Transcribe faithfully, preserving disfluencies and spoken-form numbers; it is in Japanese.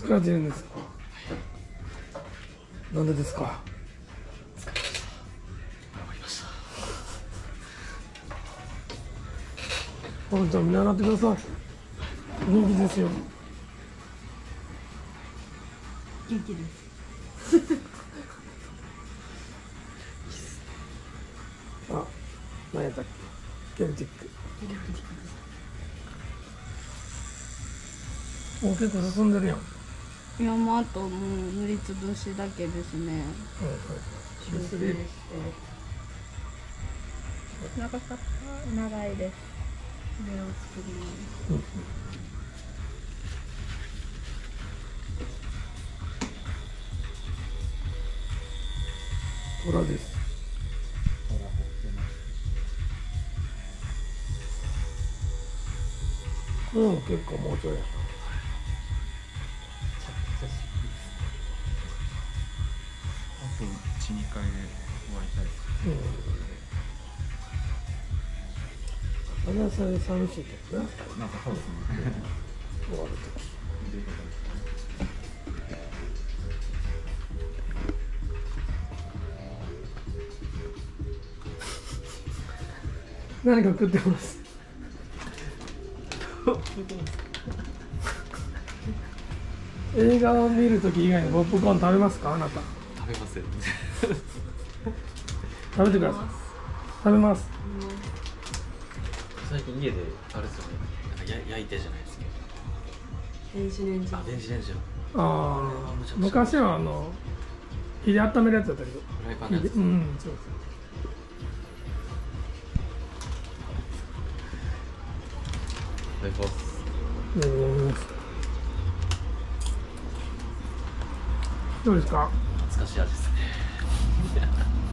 くらじるんですか。なんでですか。 疲れました。頑張りました。 ほんちゃん見習ってください。元気ですよ。 元気です。 あ、何やったっけ。ケルティック。もう結構進んでるやん。 いや、もうあともう塗りつぶしだけですね。 はいはい。 修正して。長かった。長いです。これを作ります。 うんうん。虎です。これも結構もうちょいやな。 あといち、にかいで終わりたいです。 うん。あれはそれで寂しいけどね。 なんかそうですね。 終わるとき。何か食ってます。映画を見るとき以外にポップコーン食べますか、あなた。 食べません。 食べてください。食べます。 最近家であれですよね。なんかや焼いてじゃないですか。 電子レンジ。 あ、電子レンジのああ、昔はあの火で温めるやつだったけど。 フライパンのやつ。 うん、そうそう。 いただきます。 うん。どうですか。 懐かしい味ですね。